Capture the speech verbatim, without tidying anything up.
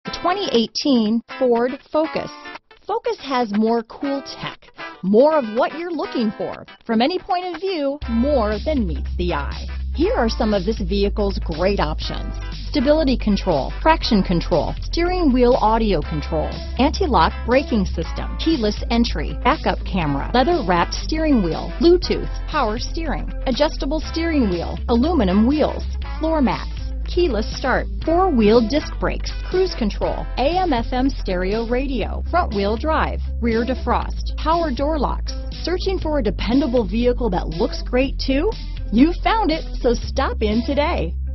twenty eighteen Ford Focus. Focus has more cool tech, more of what you're looking for. From any point of view, more than meets the eye. Here are some of this vehicle's great options: stability control, traction control, steering wheel audio controls, anti-lock braking system, keyless entry, backup camera, leather-wrapped steering wheel, Bluetooth, power steering, adjustable steering wheel, aluminum wheels, floor mats, keyless start, four-wheel disc brakes, cruise control, A M F M stereo radio, front-wheel drive, rear defrost, power door locks. Searching for a dependable vehicle that looks great too? You found it, so stop in today.